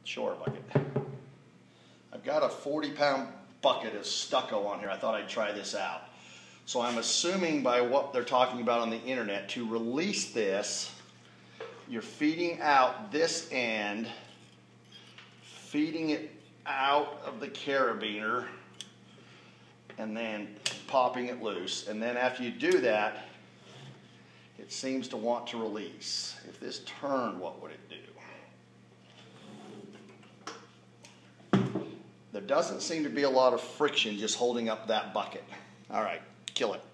Shore bucket. I've got a 40-pound bucket of stucco on here. I thought I'd try this out. So I'm assuming by what they're talking about on the internet, to release this, you're feeding out this end, feeding it out of the carabiner, and then popping it loose. And then after you do that, it seems to want to release. If this turned, what would it do? There doesn't seem to be a lot of friction just holding up that bucket. All right, kill it.